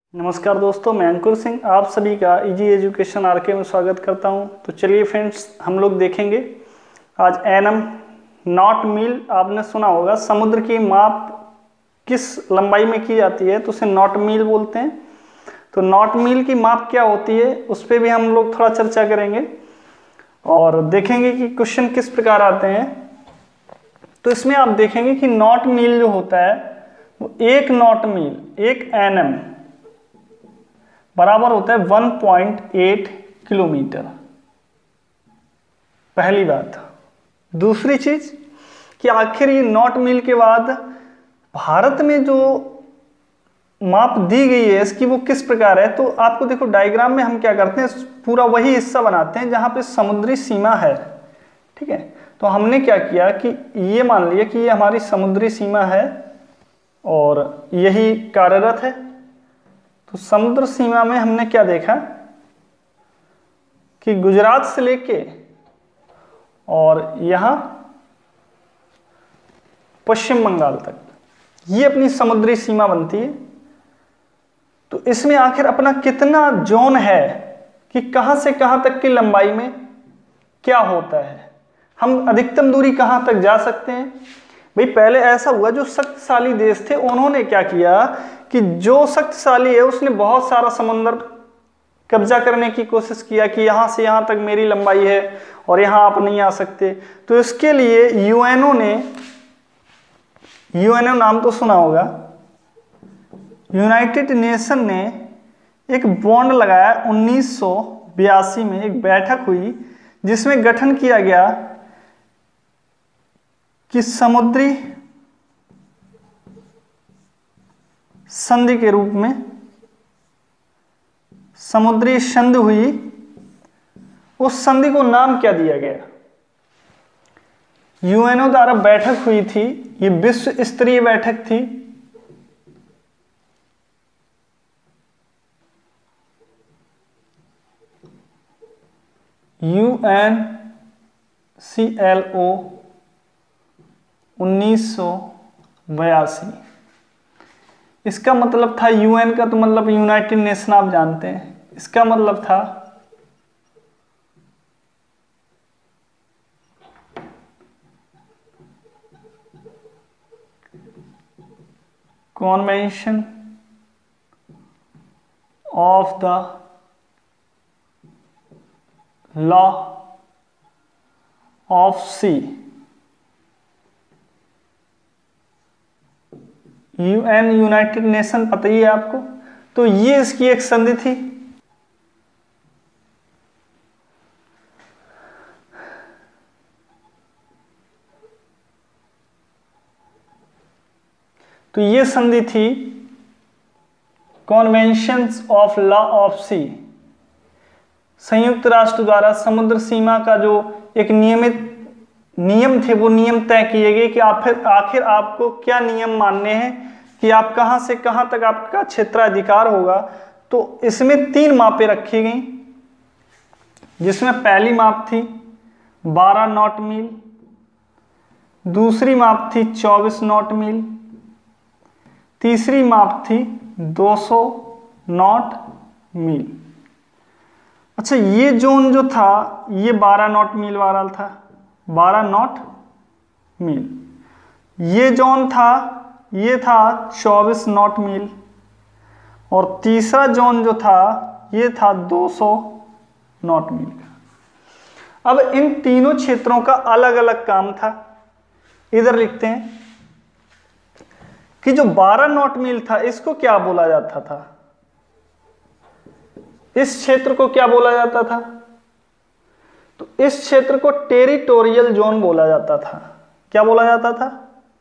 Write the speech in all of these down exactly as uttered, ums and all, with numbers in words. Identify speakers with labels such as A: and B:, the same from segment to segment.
A: नमस्कार दोस्तों, मैं अंकुर सिंह आप सभी का इजी एजुकेशन आरके में स्वागत करता हूं। तो चलिए फ्रेंड्स, हम लोग देखेंगे आज एनम नॉट मील। आपने सुना होगा समुद्र की माप किस लंबाई में की जाती है तो उसे नॉट मील बोलते हैं। तो नॉट मील की माप क्या होती है उस पर भी हम लोग थोड़ा चर्चा करेंगे और देखेंगे कि क्वेश्चन किस प्रकार आते हैं। तो इसमें आप देखेंगे कि नॉट मील जो होता है वो एक नॉट मील एक एनएम बराबर होता है वन पॉइंट एट किलोमीटर। पहली बात। दूसरी चीज कि आखिर ये नॉट मील के बाद भारत में जो माप दी गई है इसकी वो किस प्रकार है। तो आपको देखो, डायग्राम में हम क्या करते हैं, पूरा वही हिस्सा बनाते हैं जहां पे समुद्री सीमा है। ठीक है, तो हमने क्या किया कि ये मान लिया कि ये हमारी समुद्री सीमा है और यही कार्यरत है। तो समुद्र सीमा में हमने क्या देखा कि गुजरात से लेके और यहां पश्चिम बंगाल तक ये अपनी समुद्री सीमा बनती है। तो इसमें आखिर अपना कितना जोन है कि कहां से कहां तक की लंबाई में क्या होता है, हम अधिकतम दूरी कहां तक जा सकते हैं। भाई पहले ऐसा हुआ, जो शक्तिशाली देश थे उन्होंने क्या किया कि जो शक्तिशाली है उसने बहुत सारा समुद्र कब्जा करने की कोशिश किया कि यहां से यहां तक मेरी लंबाई है और यहां आप नहीं आ सकते। तो इसके लिए यूएनओ ने, यूएनओ नाम तो सुना होगा, यूनाइटेड नेशन ने एक बॉन्ड लगाया उन्नीस सौ बयासी में। एक बैठक हुई जिसमें गठन किया गया कि समुद्री संधि के रूप में समुद्री संधि हुई। उस संधि को नाम क्या दिया गया, यूएनओ द्वारा बैठक हुई थी, ये विश्व स्तरीय बैठक थी। यूएन सी एल ओ उन्नीस सौ बयासी। इसका मतलब था, यूएन का तो मतलब यूनाइटेड नेशन आप जानते हैं, इसका मतलब था convention of the law of sea. UN United Nation पता ही है आपको। तो ये इसकी एक संधि थी। तो ये संधि थी conventions of law of sea. संयुक्त राष्ट्र द्वारा समुद्र सीमा का जो एक नियमित नियम थे वो नियम तय किए गए कि आखिर आखिर आपको क्या नियम मानने हैं कि आप कहां से कहां तक आपका क्षेत्राधिकार होगा। तो इसमें तीन मापें रखी गई, जिसमें पहली माप थी बारह नॉट मील, दूसरी माप थी चौबीस नॉट मील, तीसरी माप थी दो सौ नॉट मील। अच्छा, ये जोन जो था ये बारह नॉट मील वाला था, बारह नॉट मील। ये जोन था ये था चौबीस नॉट मील और तीसरा जोन जो था ये था दो सौ नॉट मील का। अब इन तीनों क्षेत्रों का अलग अलग काम था। इधर लिखते हैं कि जो बारह नॉट मील था इसको क्या बोला जाता था, इस क्षेत्र को क्या बोला जाता था। तो इस क्षेत्र को टेरिटोरियल जोन बोला जाता था। क्या बोला जाता था,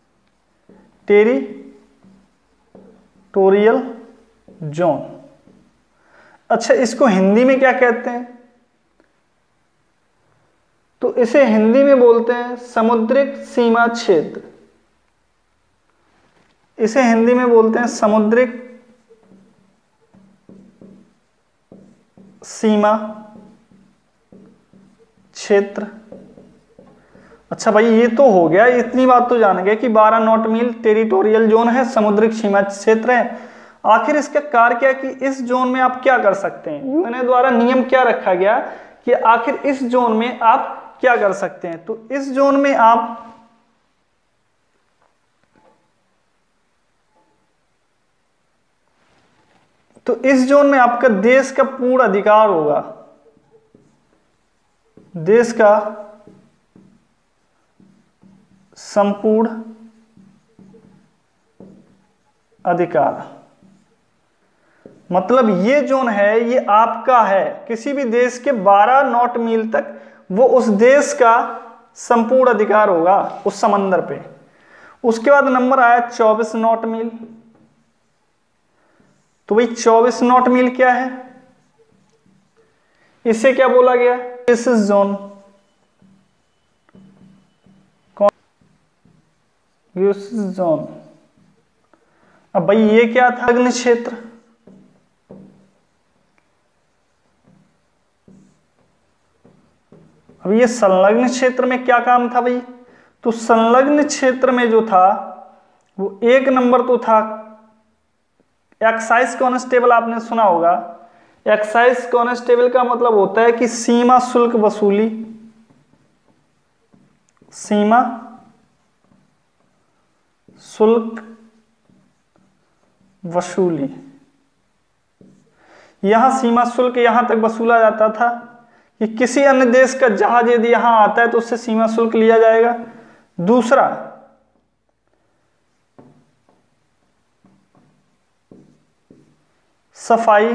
A: टेरिटोरियल जोन। अच्छा, इसको हिंदी में क्या कहते हैं, तो इसे हिंदी में बोलते हैं समुद्रिक सीमा क्षेत्र। इसे हिंदी में बोलते हैं समुद्रिक सीमा क्षेत्र। अच्छा भाई, ये तो हो गया, इतनी बात तो जान गए कि बारह नॉट मील टेरिटोरियल जोन है, समुद्रिक सीमा क्षेत्र है। आखिर इसका कार्य क्या कि इस जोन में आप क्या कर सकते हैं, यूएनओ द्वारा नियम क्या रखा गया कि आखिर इस जोन में आप क्या कर सकते हैं। तो इस जोन में आप तो इस जोन में आपका देश का पूर्ण अधिकार होगा, देश का संपूर्ण अधिकार, मतलब ये जोन है ये आपका है, किसी भी देश के बारह नॉट मील तक वो उस देश का संपूर्ण अधिकार होगा उस समंदर पे। उसके बाद नंबर आया चौबीस नॉट मील। तो भाई चौबीस नॉट मील क्या है, इसे क्या बोला गया, this is zone, this is zone. अब भाई ये क्या था, संलग्न क्षेत्र। अब ये संलग्न क्षेत्र में क्या काम था भाई, तो संलग्न क्षेत्र में जो था वो एक नंबर तो था एक्साइज कांस्टेबल, आपने सुना होगा। एक्साइज कांस्टेबल का मतलब होता है कि सीमा शुल्क वसूली, सीमा शुल्क वसूली। यहां सीमा शुल्क यहां तक वसूला जाता था कि किसी अन्य देश का जहाज यदि यहां आता है तो उससे सीमा शुल्क लिया जाएगा। दूसरा, सफाई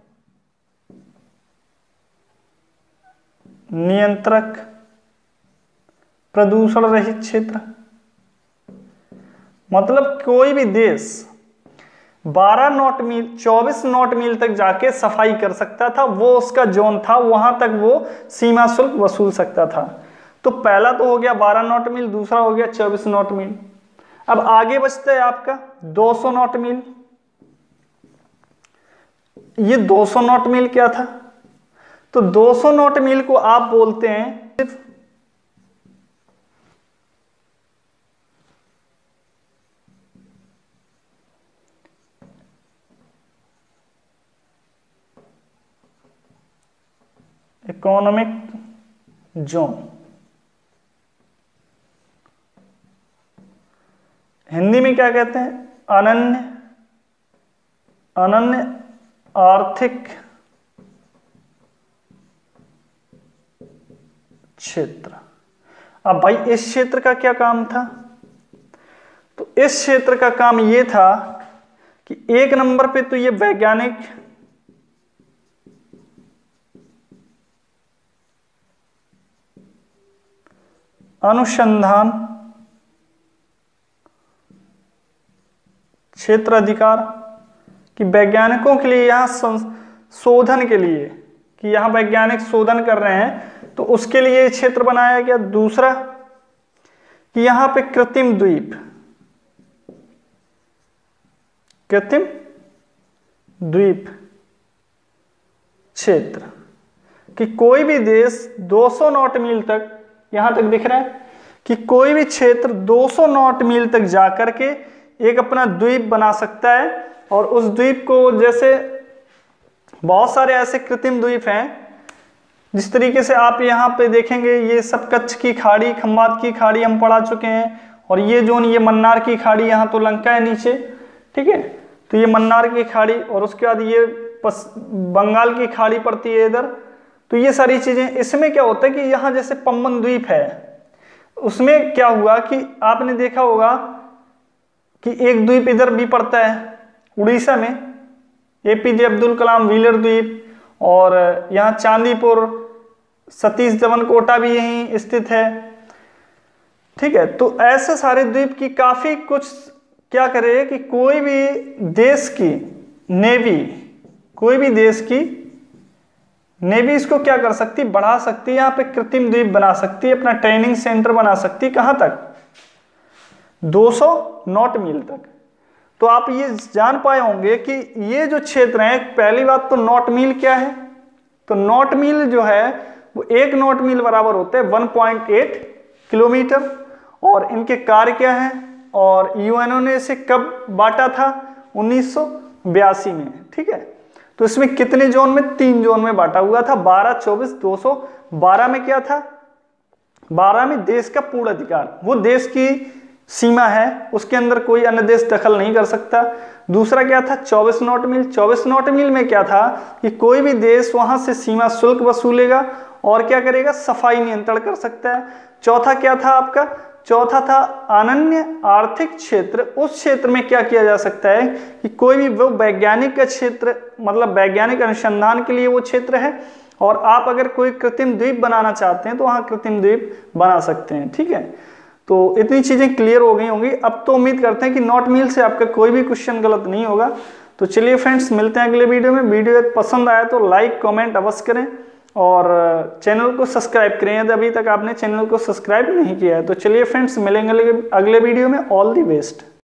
A: नियंत्रक, प्रदूषण रहित क्षेत्र, मतलब कोई भी देश बारह नॉट मील चौबीस नॉट मील तक जाके सफाई कर सकता था, वो उसका जोन था, वहां तक वो सीमा शुल्क वसूल सकता था। तो पहला तो हो गया बारह नॉट मील, दूसरा हो गया चौबीस नॉट मील। अब आगे बचता है आपका दो सौ नॉट मील। ये दो सौ नॉट मील क्या था, तो दो सौ नॉट मील को आप बोलते हैं इकोनॉमिक जोन, हिंदी में क्या कहते हैं, अनन्य अनन्य आर्थिक क्षेत्र। अब भाई इस क्षेत्र का क्या काम था, तो इस क्षेत्र का काम यह था कि एक नंबर पे तो ये वैज्ञानिक अनुसंधान क्षेत्र अधिकार, कि वैज्ञानिकों के लिए यहां संशोधन के लिए कि यहां वैज्ञानिक शोधन कर रहे हैं तो उसके लिए ये क्षेत्र बनाया गया। दूसरा कि यहां पे कृत्रिम द्वीप, कृत्रिम द्वीप क्षेत्र, कि कोई भी देश दो सौ नॉट मील तक, यहां तक दिख रहा है कि कोई भी क्षेत्र दो सौ नॉट मील तक जाकर के एक अपना द्वीप बना सकता है। और उस द्वीप को, जैसे बहुत सारे ऐसे कृत्रिम द्वीप हैं, जिस तरीके से आप यहाँ पे देखेंगे ये सब कच्छ की खाड़ी, खंबात की खाड़ी हम पढ़ा चुके हैं, और ये जोन ये मन्नार की खाड़ी, यहाँ तो लंका है नीचे, ठीक है, तो ये मन्नार की खाड़ी, और उसके बाद ये पस, बंगाल की खाड़ी पड़ती है इधर। तो ये सारी चीजें, इसमें क्या होता है कि यहाँ जैसे पम्बन द्वीप है, उसमें क्या हुआ कि आपने देखा होगा कि एक द्वीप इधर भी पड़ता है उड़ीसा में, एपीजे अब्दुल कलाम व्हीलर द्वीप, और यहाँ चांदीपुर सतीश धवन कोटा भी यहीं स्थित है, ठीक है। तो ऐसे सारे द्वीप की काफी कुछ क्या करे कि कोई भी देश की नेवी, कोई भी देश की नेवी इसको क्या कर सकती, बढ़ा सकती है, यहाँ पे कृत्रिम द्वीप बना सकती है, अपना ट्रेनिंग सेंटर बना सकती है। कहाँ तक, दो सौ नॉट मील तक। तो आप ये जान पाए होंगे कि ये जो क्षेत्र है, पहली बात तो नॉट मील क्या है, तो नॉट मील जो है वो एक नॉट मील बराबर होता है वन पॉइंट एट किलोमीटर। और इनके कार्य क्या है, और यूएनओ ने इसे कब बांटा था, उन्नीस सौ बयासी में, ठीक है। तो इसमें कितने जोन में, तीन जोन में बांटा हुआ था, बारह, चौबीस, दो सौ बारह में क्या था, बारह में देश का पूर्ण अधिकार, वो देश की सीमा है, उसके अंदर कोई अन्य देश दखल नहीं कर सकता। दूसरा क्या था, चौबीस नॉट मील, चौबीस नॉट मील में क्या था कि कोई भी देश वहां से सीमा शुल्क वसूलेगा और क्या करेगा, सफाई नियंत्रण कर सकता है। चौथा क्या था आपका, चौथा था अनन्य आर्थिक क्षेत्र, उस क्षेत्र में क्या किया जा सकता है कि कोई भी वो वैज्ञानिक का क्षेत्र, मतलब वैज्ञानिक अनुसंधान के लिए वो क्षेत्र है, और आप अगर कोई कृत्रिम द्वीप बनाना चाहते हैं तो वहां कृत्रिम द्वीप बना सकते हैं, ठीक है। तो इतनी चीजें क्लियर हो गई होंगी। अब तो उम्मीद करते हैं कि नॉट मील से आपका कोई भी क्वेश्चन गलत नहीं होगा। तो चलिए फ्रेंड्स, मिलते हैं अगले वीडियो में। वीडियो पसंद आया तो लाइक कमेंट अवश्य करें और चैनल को सब्सक्राइब करें यदि अभी तक आपने चैनल को सब्सक्राइब नहीं किया है। तो चलिए फ्रेंड्स, मिलेंगे अगले वीडियो में। All the best.